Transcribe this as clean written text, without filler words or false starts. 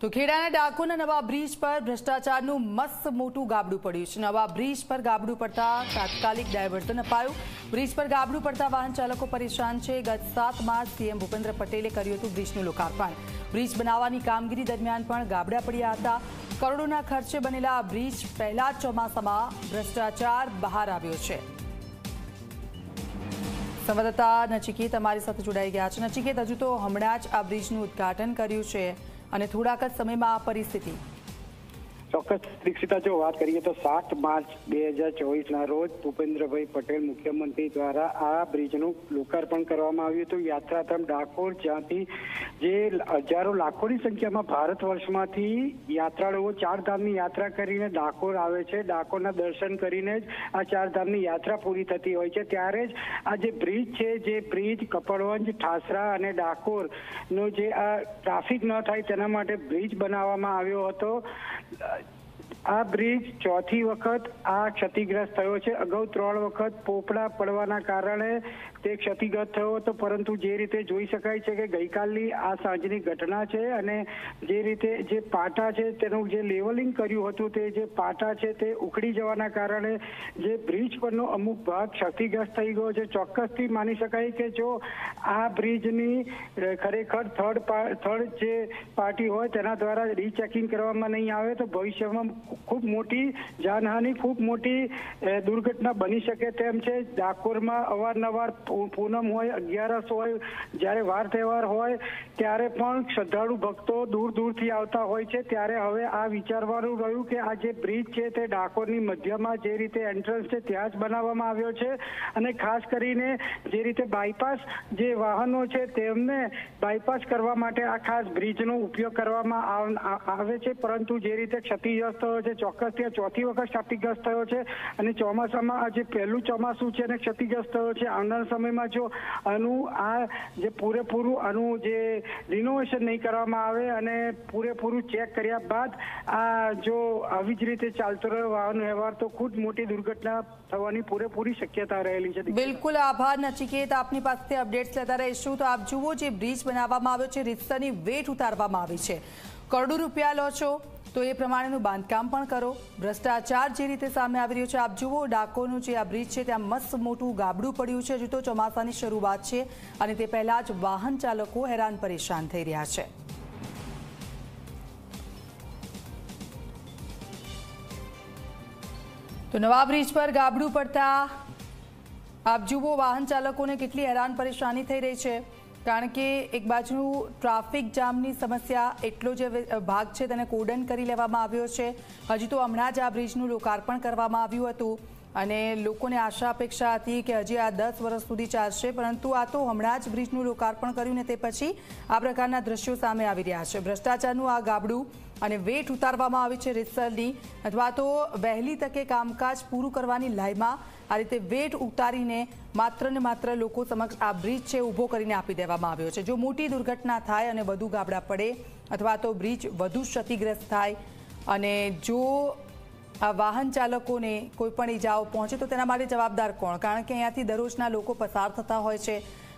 તો ખેડાના ડાકોરના નવા બ્રિજ પર ભ્રષ્ટાચારનું મસ્ત મોટું ગાબડું પડ્યું છે। નવા બ્રિજ પર ગાબડું પડતા તાત્કાલિક ડાયવર્ઝન અપાયું। બ્રિજ પર ગાબડું પડતા વાહન ચાલકો પરેશાન છે। ગત 7 માર્ચ સીએમ ભૂપેન્દ્ર પટેલે કર્યું હતું બ્રિજનું લોકાર્પણ। બ્રિજ બનાવવાની કામગીરી દરમિયાન પણ ગાબડા પડ્યા હતા। કરોડોના ખર્ચે બનેલા આ બ્રિજ પહેલા ચોમાસામાં ભ્રષ્ટાચાર બહાર આવ્યો છે। સંવાદદાતા નચિકેત અમારી સાથે જોડાઈ ગયા છે। નચિકેત, હજુ તો હમણાં જ આ બ્રિજનું ઉદ્ઘાટન કર્યું છે અને થોડાક જ સમયમાં આ પરિસ્થિતિ। ચોક્કસ દીક્ષિતા, જો વાત કરીએ તો 7 માર્ચ 2024ના રોજ ભૂપેન્દ્રભાઈ પટેલ મુખ્યમંત્રી દ્વારા આ બ્રિજનું લોકાર્પણ કરવામાં આવ્યું હતું। યાત્રાધામ ડાકોર, જ્યાંથી જે હજારો લાખોની સંખ્યામાં ભારત વર્ષમાંથી યાત્રાળુઓ ચારધામની યાત્રા કરીને ડાકોર આવે છે। ડાકોરના દર્શન કરીને જ આ ચારધામની યાત્રા પૂરી થતી હોય છે। ત્યારે જ આ જે બ્રિજ છે, જે બ્રિજ કપડવંજ, ઠાસરા અને ડાકોરનો જે આ ટ્રાફિક ન થાય તેના માટે બ્રિજ બનાવવામાં આવ્યો હતો। આ બ્રિજ ચોથી વખત આ ક્ષતિગ્રસ્ત થયો છે। અગાઉ 3 વખત પોપડા પડવાના કારણે તે ક્ષતિગ્રસ્ત થયો હતો, પરંતુ જે રીતે જોઈ શકાય છે કે ગઈકાલની આ સાંજની ઘટના છે અને જે રીતે જે પાટા છે તેનું જે લેવલિંગ કર્યું હતું, તે જે પાટા છે તે ઉખડી જવાના કારણે જે બ્રિજ પરનો અમુક ભાગ ક્ષતિગ્રસ્ત થઈ ગયો છે। ચોક્કસથી માની શકાય કે જો આ બ્રિજની ખરેખર થર્ડ જે પાર્ટી હોય તેના દ્વારા રીચેકિંગ કરવામાં નહીં આવે તો ભવિષ્યમાં ખૂબ મોટી જાનહાનિ, ખૂબ મોટી દુર્ઘટના બની શકે તેમ છે। ડાકોરમાં અવારનવાર પૂનમ હોય, 11 હોય, જ્યારે વાર તહેવાર હોય ત્યારે પણ શ્રદ્ધાળુ ભક્તો દૂર દૂરથી આવતા હોય છે। ત્યારે હવે આ વિચારવાનું રહ્યું કે આ જે બ્રિજ છે તે ડાકોરની મધ્યમાં જે રીતે એન્ટ્રન્સ છે ત્યાં જ બનાવવામાં આવ્યો છે અને ખાસ કરીને જે રીતે બાયપાસ જે વાહનો છે તેમને બાયપાસ કરવા માટે આ ખાસ બ્રિજનો ઉપયોગ કરવામાં આવે છે। પરંતુ જે રીતે ક્ષતિગ્રસ્ત થયો છે, ચોક્કસ ત્યાં ચોથી વખત ક્ષતિગ્રસ્ત થયો છે અને ચોમાસામાં આ જે પહેલું ચોમાસું છે અને ક્ષતિગ્રસ્ત થયો છે। આવનારા સમયમાં જો આનું આ જે પૂરેપૂરું આનું જે રિનોવેશન નહીં કરવામાં આવે અને પૂરેપૂરું ચેક કર્યા બાદ આ જો આવી જ રીતે ચાલતો રહ્યો વાહન વ્યવહાર તો ખૂબ મોટી દુર્ઘટના થવાની પૂરેપૂરી શક્યતા રહેલી છે। બિલકુલ આભાર નચિકેત, આપની પાસેથી અપડેટ્સ લેતા રહીશું। તો આપ જુઓ, જે બ્રિજ બનાવવામાં આવ્યો છે, રીતસરની વેટ ઉતારવામાં આવી છે। કરોડો રૂપિયા લો છો તો એ પ્રમાણેનું બાંધકામ પણ કરો। ભ્રષ્ટાચાર જે રીતે સામે આવી રહ્યો છે, આપ જુઓ ડાકોરનું જે આ બ્રિજ છે ત્યાં મસ્ત મોટું ગાબડું પડ્યું છે। હજુ તો ચોમાસાની શરૂઆત છે અને તે પહેલા જ વાહન ચાલકો હેરાન પરેશાન થઈ રહ્યા છે। તો નવા બ્રિજ પર ગાબડું પડતા આપ જુઓ વાહન ચાલકોને કેટલી હેરાન પરેશાની થઈ રહી છે, કારણ કે એક બાજુ ટ્રાફિક જામની સમસ્યા, એટલો જે ભાગ છે તેને કોર્ડન કરી લેવામાં આવ્યો છે। હજી તો હમણાં જ આ બ્રિજનું લોકાર્પણ કરવામાં આવ્યું હતું અને લોકોને આશા અપેક્ષા હતી કે હજી આ 10 વર્ષ સુધી ચાલશે, પરંતુ આ તો હમણાં જ બ્રિજનું લોકાર્પણ કર્યું ને તે પછી આ પ્રકારના દ્રશ્યો સામે આવી રહ્યા છે। ભ્રષ્ટાચારનું આ ગાબડું અને વેટ ઉતારવામાં આવી છે રીતસરની, અથવા તો વહેલી તકે કામકાજ પૂરું કરવાની લાઈમાં આ રીતે વેટ ઉતારીને માત્ર ને માત્ર લોકો સમક્ષ આ બ્રિજ છે ઊભો કરીને આપી દેવામાં આવ્યો છે। જો મોટી દુર્ઘટના થાય અને વધુ ગાબડા પડે અથવા તો બ્રિજ વધુ ક્ષતિગ્રસ્ત થાય અને જો આ વાહન ચાલકોને કોઈ પણ ઈજાઓ પહોંચે તો તેના માટે જવાબદાર કોણ? કારણ કે અહીંયાથી દરરોજના લોકો પસાર થતા હોય છે